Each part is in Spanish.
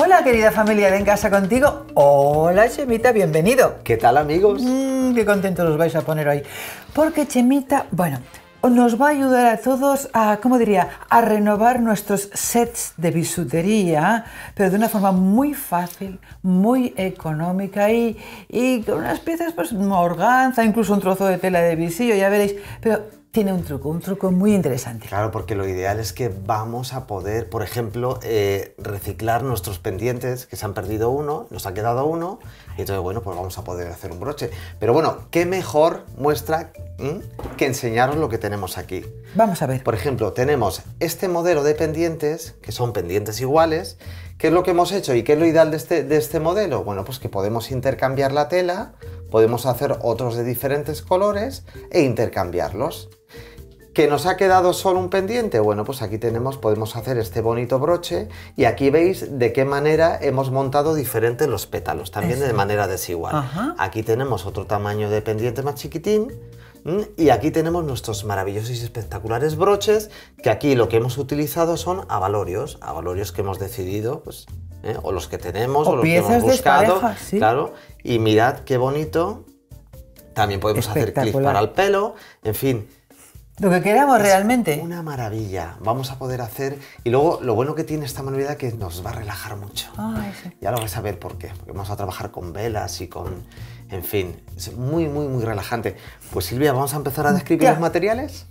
Hola querida familia de En Casa Contigo. Hola Chemita, bienvenido. ¿Qué tal amigos? Qué contentos os vais a poner hoy. Porque Chemita, bueno, nos va a ayudar a todos a, ¿cómo diría?, a renovar nuestros sets de bisutería, pero de una forma muy fácil, muy económica y con unas piezas, pues, organza, incluso un trozo de tela de visillo, ya veréis, pero tiene un truco muy interesante. Claro, porque lo ideal es que vamos a poder, por ejemplo, reciclar nuestros pendientes, que se han perdido uno, nos ha quedado uno, y entonces, bueno, pues vamos a poder hacer un broche. Pero bueno, ¿qué mejor muestra que enseñaros lo que tenemos aquí? Vamos a ver. Por ejemplo, tenemos este modelo de pendientes, que son pendientes iguales. ¿Qué es lo que hemos hecho y qué es lo ideal de este modelo? Bueno, pues que podemos intercambiar la tela, podemos hacer otros de diferentes colores e intercambiarlos. ¿Que nos ha quedado solo un pendiente? Bueno, pues aquí podemos hacer este bonito broche y aquí veis de qué manera hemos montado diferentes los pétalos, también de manera desigual. Ajá. Aquí tenemos otro tamaño de pendiente más chiquitín y aquí tenemos nuestros maravillosos y espectaculares broches, que aquí lo que hemos utilizado son abalorios que hemos decidido, pues, o los que tenemos o los que hemos buscado. ¿Sí? Claro, y mirad qué bonito. También podemos hacer clips para el pelo, en fin. Lo que queramos realmente. Una maravilla. Vamos a poder hacer... Y luego, lo bueno que tiene esta manualidad es que nos va a relajar mucho. Ay, sí. Ya lo vais a ver por qué. Porque vamos a trabajar con velas y con... En fin, es muy relajante. Pues Silvia, vamos a empezar a describir los materiales.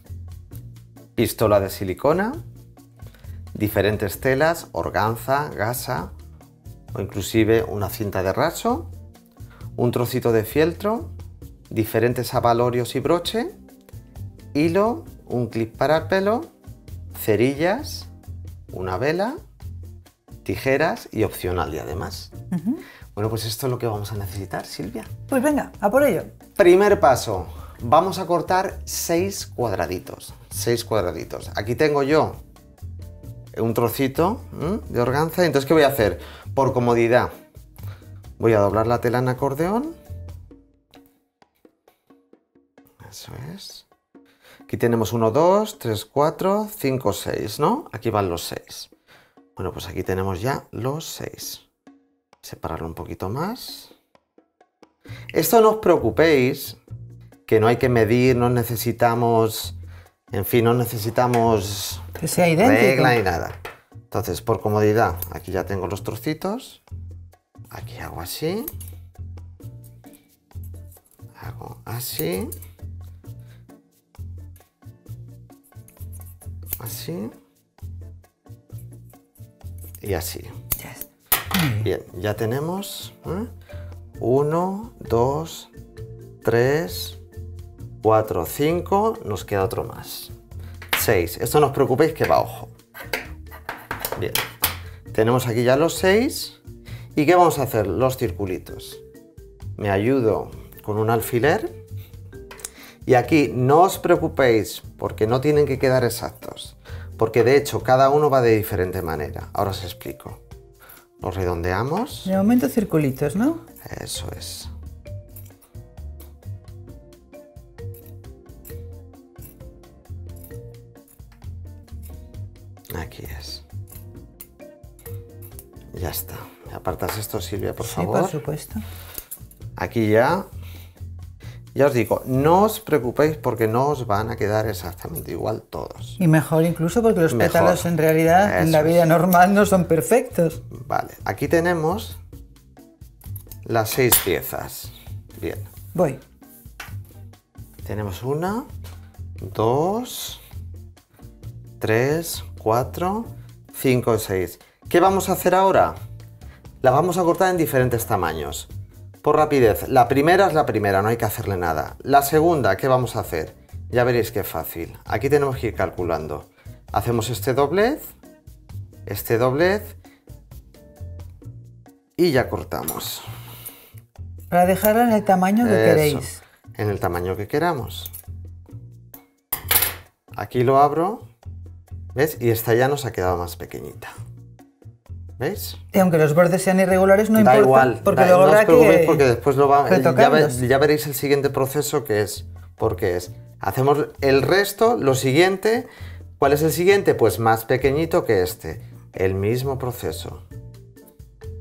Pistola de silicona, diferentes telas, organza, gasa, o inclusive una cinta de raso, un trocito de fieltro, diferentes abalorios y broche, hilo, un clip para el pelo, cerillas, una vela, tijeras y opcional y además. Bueno, pues esto es lo que vamos a necesitar, Silvia. Pues venga, a por ello. Primer paso, vamos a cortar 6 cuadraditos. 6 cuadraditos. Aquí tengo yo un trocito de organza. Entonces, ¿qué voy a hacer? Por comodidad, voy a doblar la tela en acordeón. Eso es. Aquí tenemos 1, 2, 3, 4, 5, 6, ¿no? Aquí van los 6. Bueno, pues aquí tenemos ya los 6. Separarlo un poquito más. Esto no os preocupéis, que no hay que medir, no necesitamos... En fin, no necesitamos... Que sea idéntico. Regla y nada. Entonces, por comodidad, aquí ya tengo los trocitos. Aquí hago así. Hago así. Así y así. Ya está. Bien, ya tenemos 1, 2, 3, 4, 5, nos queda otro más. 6, esto no os preocupéis que va a ojo. Bien, tenemos aquí ya los 6. ¿Y qué vamos a hacer? Los circulitos. Me ayudo con un alfiler. Y aquí no os preocupéis porque no tienen que quedar exactos, porque de hecho cada uno va de diferente manera. Ahora os explico. Los redondeamos. De momento circulitos, ¿no? Eso es. Aquí es. Ya está. ¿Me apartas esto, Silvia, por favor? Sí, por supuesto. Aquí ya... Ya os digo, no os preocupéis porque no os van a quedar exactamente igual todos. Y mejor incluso porque los pétalos en realidad en la vida normal no son perfectos. Vale, aquí tenemos las 6 piezas. Bien. Voy. Tenemos 1, 2, 3, 4, 5, 6. ¿Qué vamos a hacer ahora? La vamos a cortar en diferentes tamaños. Por rapidez, la primera es la primera, no hay que hacerle nada. La segunda, ¿qué vamos a hacer? Ya veréis qué fácil. Aquí tenemos que ir calculando. Hacemos este doblez y ya cortamos. Para dejarla en el tamaño que queréis. En el tamaño que queramos. Aquí lo abro, ¿ves? Y esta ya nos ha quedado más pequeñita. ¿Veis? Y aunque los bordes sean irregulares, no da importa. Igual, porque luego no os habrá preocupéis que porque después ya veréis el siguiente proceso que es. Porque es. Hacemos el resto, lo siguiente. ¿Cuál es el siguiente? Pues más pequeñito que este. El mismo proceso.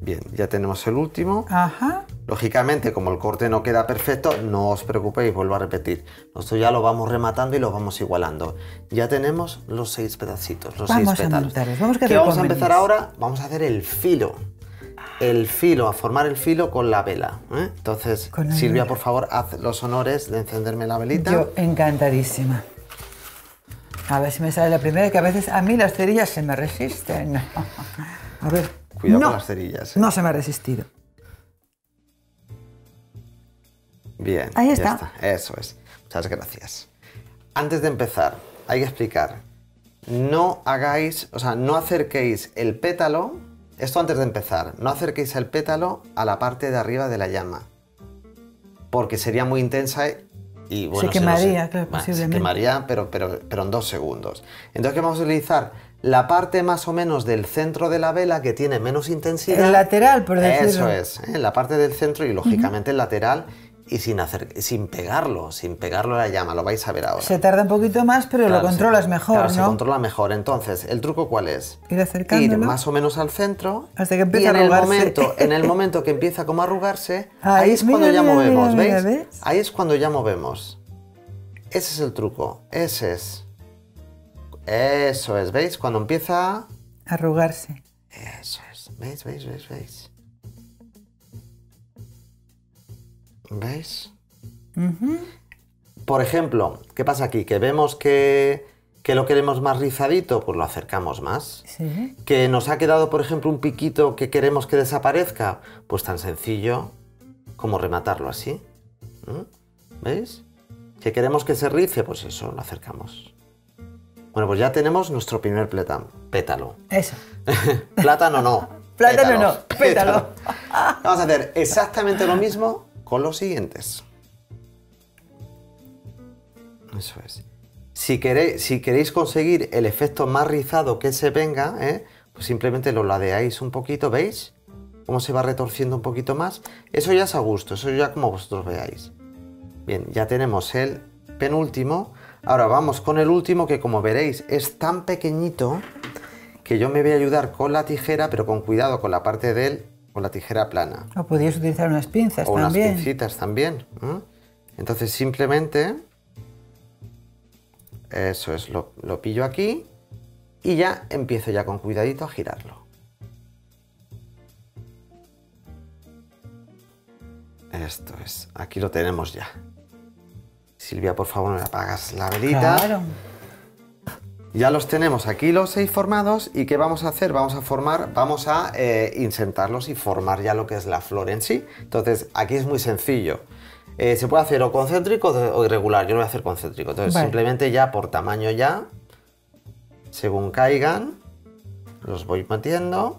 Bien, ya tenemos el último. Ajá. Lógicamente, como el corte no queda perfecto, no os preocupéis, vuelvo a repetir. Nosotros ya lo vamos rematando y lo vamos igualando. Ya tenemos los 6 pedacitos, los 6 pétalos. ¿Qué vamos a empezar ahora? Vamos a hacer el filo. El filo, a formar el filo con la vela. Entonces, Silvia, por favor, haz los honores de encenderme la velita. Yo encantadísima. A ver si me sale la primera, que a veces a mí las cerillas se me resisten. A ver. Cuidado con las cerillas. No se me ha resistido. Bien. Ahí está. Ya está. Eso es. Muchas gracias. Antes de empezar, hay que explicar. No hagáis, o sea, no acerquéis el pétalo. Esto antes de empezar. No acerquéis el pétalo a la parte de arriba de la llama. Porque sería muy intensa y bueno, se quemaría, claro, posiblemente. Se quemaría, pero en 2 segundos. Entonces, ¿qué vamos a utilizar? La parte más o menos del centro de la vela que tiene menos intensidad. El lateral, por decirlo. Eso es, la parte del centro y lógicamente el lateral y sin pegarlo a la llama, lo vais a ver ahora. Se tarda un poquito más, pero claro, lo controlas mejor, claro, ¿no? se controla mejor. Entonces, ¿el truco cuál es? Ir acercándolo. Ir más o menos al centro. Hasta que empiece a arrugarse. En el momento que empieza como a arrugarse, ahí es cuando ya movemos, ¿veis? Ahí es cuando ya movemos. Ese es el truco, ese es. Eso es, ¿veis? Cuando empieza a arrugarse. Eso es, ¿veis? ¿Veis? Por ejemplo, ¿qué pasa aquí? Que vemos que lo queremos más rizadito, pues lo acercamos más. Sí. Que nos ha quedado, por ejemplo, un piquito que queremos que desaparezca, pues tan sencillo como rematarlo así. ¿Veis? Que queremos que se rice, pues eso, lo acercamos. Bueno, pues ya tenemos nuestro primer pétalo. Eso. Plátano no. Plátano no, pétalo. Vamos a hacer exactamente lo mismo con los siguientes. Eso es. Si queréis conseguir el efecto más rizado que se venga, pues simplemente lo ladeáis un poquito, ¿veis? Cómo se va retorciendo un poquito más. Eso ya es a gusto, eso ya como vosotros veáis. Bien, ya tenemos el penúltimo. Ahora vamos con el último, que como veréis es tan pequeñito que yo me voy a ayudar con la tijera, pero con cuidado con la parte de él, con la tijera plana. O podrías utilizar unas pinzas o también. Unas pincitas también. Entonces simplemente, eso es, lo pillo aquí y ya empiezo ya con cuidadito a girarlo. Esto es, aquí lo tenemos ya. Silvia, por favor, me apagas la velita. Claro. Ya los tenemos aquí los 6 formados. ¿Y qué vamos a hacer? Vamos a insertarlos y formar ya lo que es la flor en sí. Entonces, aquí es muy sencillo. Se puede hacer o concéntrico o irregular. Yo lo voy a hacer concéntrico. Entonces, simplemente ya por tamaño ya, según caigan, los voy metiendo.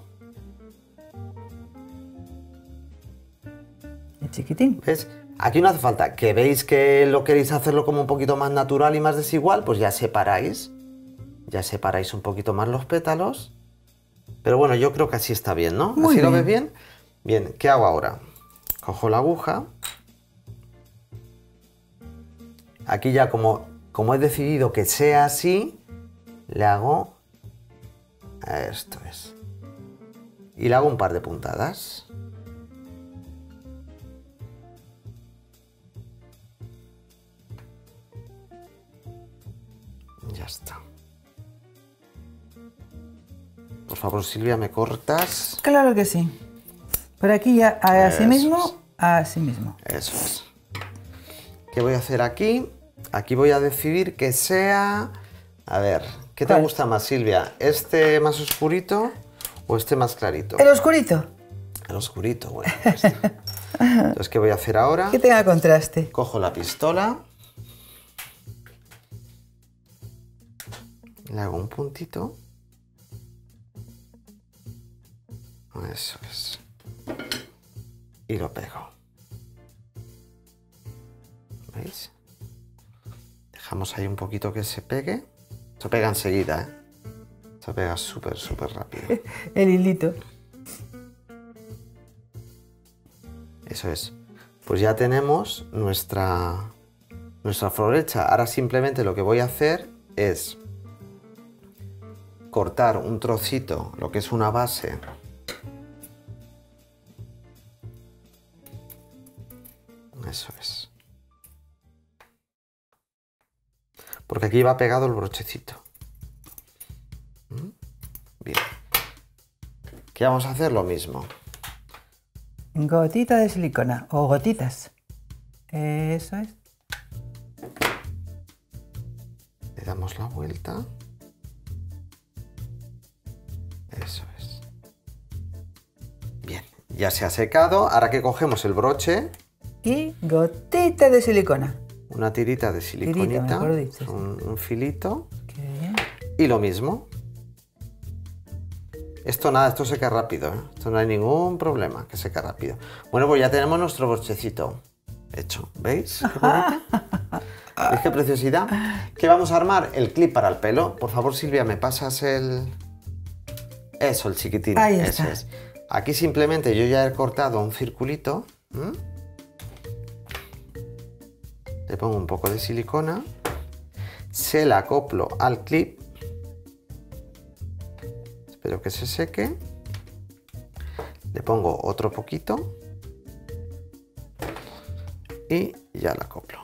Y chiquitín. ¿Ves? Aquí no hace falta. Que veis que lo queréis hacerlo como un poquito más natural y más desigual, pues ya separáis. Ya separáis un poquito más los pétalos. Pero bueno, yo creo que así está bien, ¿no? Muy ¿Así bien. lo ves bien? Bien, ¿qué hago ahora? Cojo la aguja. Aquí ya como he decidido que sea así, le hago... Esto es. Y le hago un par de puntadas. Ya está. Por favor, Silvia, ¿me cortas? Claro que sí. Por aquí ya, así Eso mismo, así mismo. Eso es. ¿Qué voy a hacer aquí? Aquí voy a decidir que sea... A ver, ¿qué te gusta más, Silvia? ¿Este más oscurito o este más clarito? ¿El oscurito? El oscurito, bueno. Pues está. Entonces, ¿qué voy a hacer ahora? Que tenga contraste. Cojo la pistola. Le hago un puntito. Eso es. Y lo pego. ¿Veis? Dejamos ahí un poquito que se pegue. Se pega enseguida, ¿eh? Se pega súper rápido. El hilito. Eso es. Pues ya tenemos nuestra flor hecha. Ahora simplemente lo que voy a hacer es cortar un trocito, lo que es una base, Eso es. Porque aquí va pegado el brochecito. Bien. ¿Qué vamos a hacer? Lo mismo. Gotita de silicona o gotitas. Eso es. Le damos la vuelta. Eso es. Bien, ya se ha secado. Ahora que cogemos el broche. Y gotita de silicona. Una tirita de siliconita. Un filito. Qué bien. Y lo mismo. Esto nada, esto seca rápido, ¿eh? Esto no hay ningún problema, que seca rápido. Bueno, pues ya tenemos nuestro brochecito hecho. ¿Veis? ¿Qué bonito? ¿Veis qué preciosidad? ¿Qué vamos a armar? El clip para el pelo. Por favor, Silvia, ¿me pasas el...? Eso, el chiquitín. Ahí está. Ese es. Aquí simplemente yo ya he cortado un circulito. Le pongo un poco de silicona. Se la acoplo al clip. Espero que se seque. Le pongo otro poquito. Y ya la acoplo.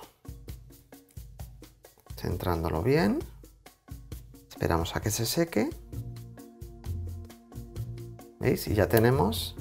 Centrándolo bien. Esperamos a que se seque. ¿Veis? Y ya tenemos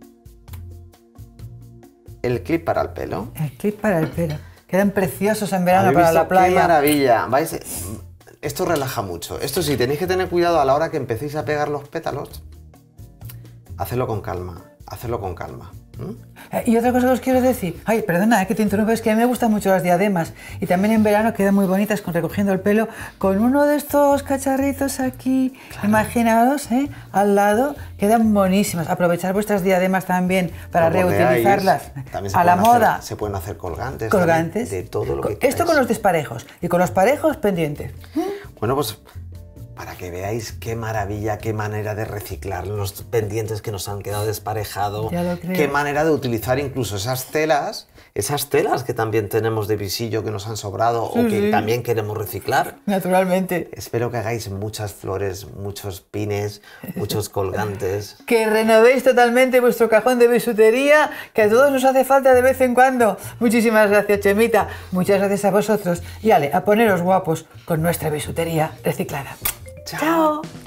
el clip para el pelo. El clip para el pelo. Quedan preciosos en verano ¿Habéis para visto la playa. ¡Qué maravilla! ¿Vais? Esto relaja mucho. Esto sí, tenéis que tener cuidado a la hora que empecéis a pegar los pétalos. Hacedlo con calma. Hacedlo con calma. Y otra cosa que os quiero decir, ay, perdona, que te interrumpa, es que a mí me gustan mucho las diademas y también en verano quedan muy bonitas con recogiendo el pelo con uno de estos cacharritos aquí, claro. Imaginados, al lado, quedan buenísimas. Aprovechar vuestras diademas también para reutilizarlas a la moda. Se pueden hacer colgantes. Colgantes. De todo lo que queráis. Esto con los desparejos y con los parejos pendientes. Bueno, pues para que veáis qué maravilla, qué manera de reciclar los pendientes que nos han quedado desparejados, qué manera de utilizar incluso esas telas que también tenemos de visillo que nos han sobrado o que también queremos reciclar. Naturalmente. Espero que hagáis muchas flores, muchos pines, muchos colgantes. Que renovéis totalmente vuestro cajón de bisutería, que a todos nos hace falta de vez en cuando. Muchísimas gracias, Chemita. Muchas gracias a vosotros. Y ale, a poneros guapos con nuestra bisutería reciclada. Chao.